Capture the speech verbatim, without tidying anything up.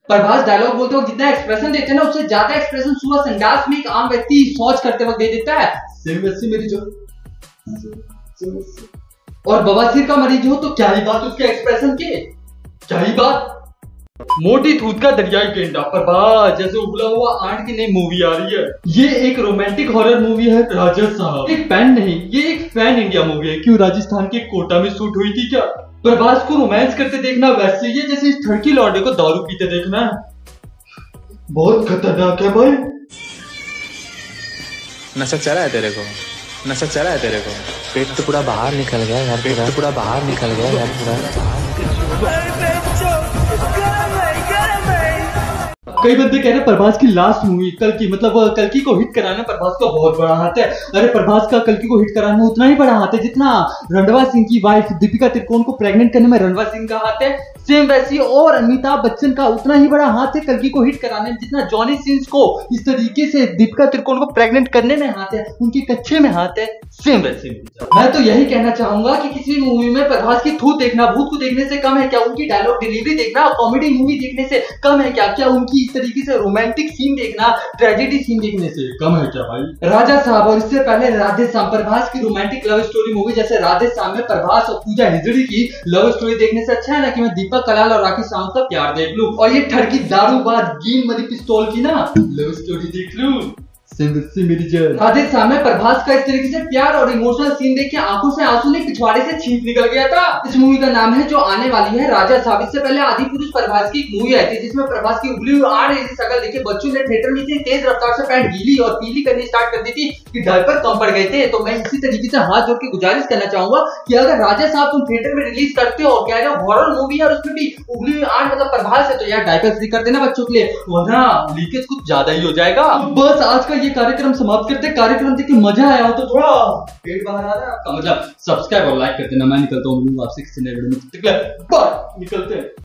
Prabhas dialogue बोलते वक्त जितना एक्सप्रेशन देते हैं ना, उससे ज्यादा एक्सप्रेशन सुबह संडास में एक आम व्यक्ति शौच करते वक्त दे देता है। सेम वैसी मेरी जो और बवासीर का मरीज हो तो क्या ही बात उसके एक्सप्रेशन के, क्या ही बात। मोटी थूत का दरियाई गेंडा प्रभास जैसे उबला हुआ आंट की नई मूवी आ रही है। ये एक रोमांटिक हॉरर मूवी है राजा साहब, एक पैन नहीं, ये एक फैन इंडिया मूवी है। क्यों राजस्थान के कोटा में शूट हुई थी क्या? प्रभास को रोमांस करते देखना वैसे ही है जैसे इस ठड़की लौंडे को दारू पीते देखना है। बहुत खतरनाक है भाई। नशा चढ़ा है तेरे को, नशा चढ़ा है तेरे को। पेट तो पूरा बाहर निकल गया यार, पेट तो पूरा बाहर निकल गया यार पूरा। कई बंदे कह रहे हैं प्रभास की लास्ट मूवी कल की, मतलब कल की को हिट कराना प्रभास का बहुत बड़ा हाथ है। अरे प्रभास का कल की को हिट कराना उतना ही बड़ा हाथ है जितना रणवीर सिंह की वाइफ दीपिका तिरकोन को प्रेग्नेंट करने में रणवीर सिंह का हाथ है। सेम वैसी और अमिताभ बच्चन का उतना ही बड़ा हाथ है कल्कि को हिट कराने में जितना जॉनी सिंस को इस तरीके से दीपिका तिरकोन को प्रेग्नेंट करने में हाथ है, उनके कच्चे में हाथ है। सेम वैसे मैं तो यही कहना चाहूंगा कि किसी मूवी में प्रभास की थूत देखना भूत को देखने से कम है क्या? उनकी डायलॉग डिलीवरी देखना कॉमेडी मूवी देखने से कम है क्या? क्या उनकी इस तरीके से रोमांटिक सीन देखना ट्रेजेडी सीन देखने से कम है क्या भाई? राजा साहब और इससे पहले राधे श्याम प्रभास की रोमांटिक लव स्टोरी मूवी जैसे राधे श्याम में प्रभास और पूजा हिजड़ी की लव स्टोरी देखने से अच्छा है ना कि मैं दीपक कलाल और राखी सावंत का प्यार देख लूं और ये ठड़की दारूबाज गीन मरी पिस्तौल की ना लव स्टोरी देख लूं। राधे श्याम में प्रभास का इस तरीके से प्यार और इमोशनल सीन देख के आंखों से आंसू नहीं पिछवाड़े से छींक निकल गया था। इस मूवी का नाम है जो आने वाली है राजा साहब। इससे पहले आदि पुरुष प्रभास की एक मूवी आई थी जिसमें प्रभास की उबली हुई आड़ जैसी शक्ल देखे बच्चों ने थिएटर में इतनी तेज रफ्तार से पैंट गीली और पीली करनी स्टार्ट कर दी थी कि डायपर कम पड़ गए थे। तो मैं इसी तरीके से हाथ जोड़ के गुजारिश करना चाहूंगा कि अगर राजा साहब तुम थिएटर में रिलीज करते हो क्या है हॉरर मूवी है और उसमें भी उबली हुई आड़ मतलब प्रभास है तो यार डायपर फ्री कर देना बच्चों के लिए, वरना लीकेज कुछ ज्यादा ही हो जाएगा। बस आज का ये कार्यक्रम समाप्त करते। कार्यक्रम देख के मजा आया हो तो थोड़ा पेट बाहर आ रहा है आपका, मतलब सब्सक्राइब और लाइक कर देना। मैं निकलता हूँ आपसे किसी नए वीडियो में, निकलते हैं।